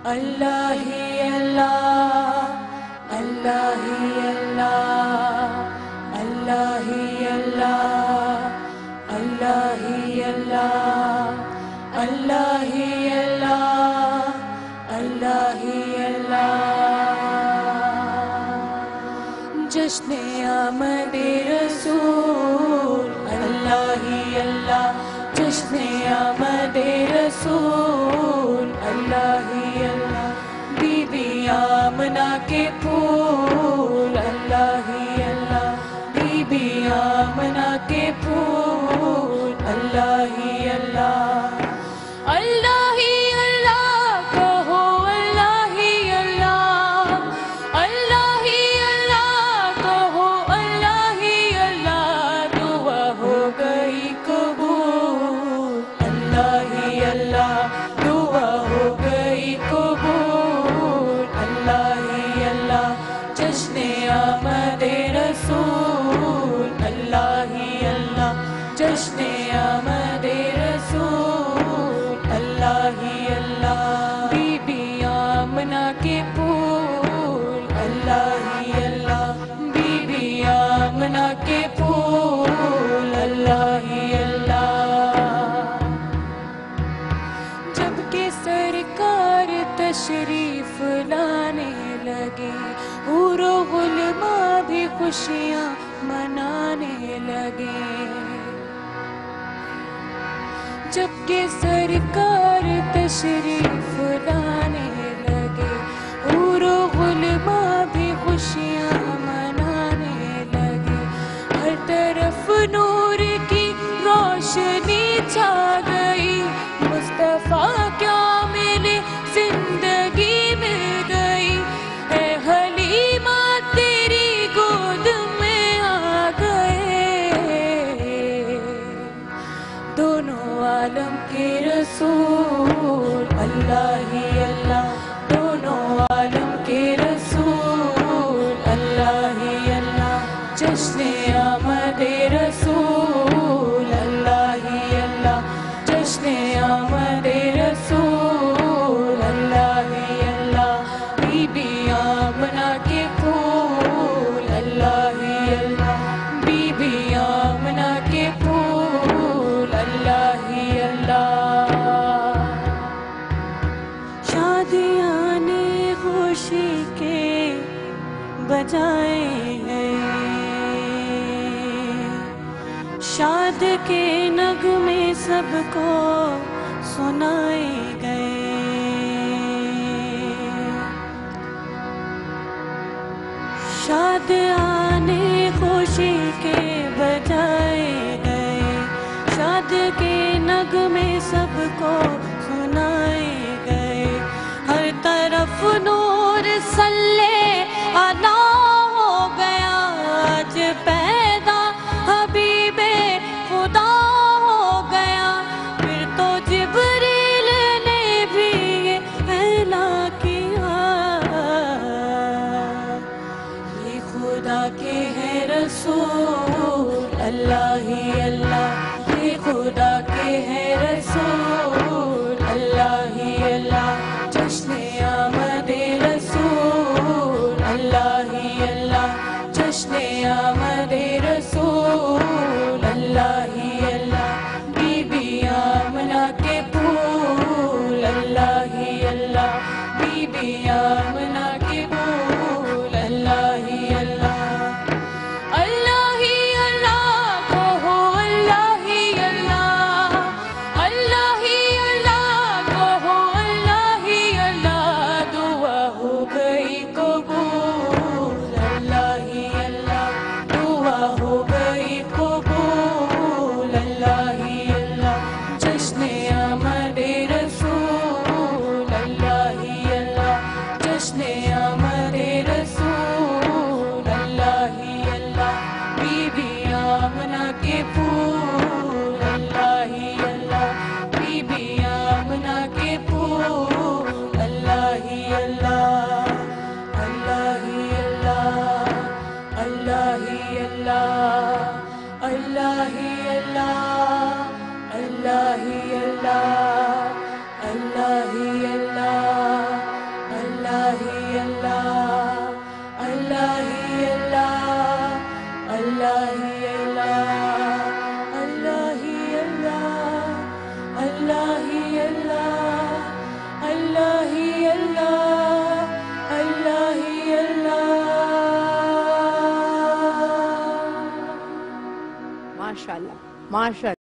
اللہ ہی اللہ، اللہ ہی اللہ، اللہ ہی اللہ، اللہ ہی اللہ، اللہ ہی اللہ، اللہ ہی اللہ۔ جشن آمد رسول، اللہ ہی اللہ، جشن آمد رسول، اللہ ہی اللہ۔ بی بی آمنہ کے پھول، اللہ ہی اللہ، بی بی آمنہ کے پھول، اللہ ہی اللہ۔ اللہ ہی اللہ کہو، اللہ ہی اللہ، اللہ ہی اللہ کہو، اللہ ہی اللہ، دعا ہو گئی قبول، اللہ ہی اللہ، دعا ہو گئی قبول، اللہ ہی اللہ۔ جشن آمد رسول، اللہ ہی اللہ، جشن آمد رسول، اللہ ہی اللہ۔ بی بی آمنہ کے پھول، اللہ ہی اللہ، بی بی آمنہ کے پھول، اللہ ہی اللہ۔ جب کہ سرکار تشریف لانے لگے، حور و غلماں بھی خوشیاں منانے لگے۔ جب کہ سرکار تشریف لانے لگے، حور و غلماں بھی خوشیاں منانے لگے۔ ہر طرف نور کی روشنی چھا گئی، مصطفیٰ کیا ملے زندگی مل گئی۔ اے حلیمہ تیری گود میں آ گئے، دونوں عالم کے رسول، اللہ ہی اللہ، دونوں عالم کے رسول، اللہ ہی اللہ۔ جشن آمد رسول، اللہ ہی اللہ، جشن آمد رسول، اللہ ہی اللہ۔ بی بی آمنہ کے پھول، اللہ ہی اللہ، بی بی آمنہ کے پھول، اللہ ہی اللہ۔ شادیاں نے خوشی کے بجائے ہیں، شاد کے نغمے سب کو سنائے گئے۔ شاد آنے خوشی کے بجائے گئے، شاد کے نغمے سب کو سنائے گئے۔ ہر طرف نور صلی علی ہو گیا، آج پیدا حبیب خدا ہو گیا۔ پھر تو جبریل نے بھی یہ اعلان کیا، یہ خدا کے ہیں رسول، اللہ ہی اللہ، یہ خدا کے ہیں رسول، اللہ ہی اللہ۔ جشن آمد رسول، اللہ ہی اللہ، جشن آمد رسول، اللہ ہی اللہ۔ بی بی آمنہ کے پھول، اللہ ہی اللہ، بی بی آمنہ کے پھول، اللہ ہی اللہ۔ اللہ ہی اللہ کہو، اللہ ہی اللہ، اللہ ہی اللہ کہو، اللہ ہی اللہ، دعا ہو گئی قبول، اللہ ہی اللہ، دعا ہو گئی قبول، اللہ ہی اللہ۔ جشن آمد رسول، اللہ ہی اللہ، جشن آمد رسول، اللہ ہی اللہ۔ بی بی آمنہ کے پھول، اللہ ہی اللہ، بی بی آمنہ کے پھول، اللہ ہی اللہ، اللہ ہی اللہ، اللہ ہی اللہ، اللہ ہی اللہ، اللہ ہی اللہ، اللہ ہی اللہ۔ ماشاء